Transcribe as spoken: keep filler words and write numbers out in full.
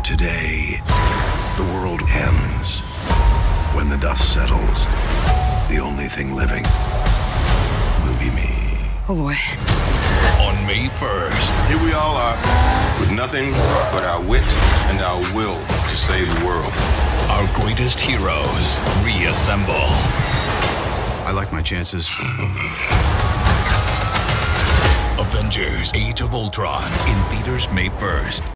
Today, the world ends. When the dust settles, the only thing living will be me. Oh boy. On May first. Here we all are, with nothing but our wit and our will to save the world. Our greatest heroes reassemble. I like my chances. Avengers: Age of Ultron in theaters May first.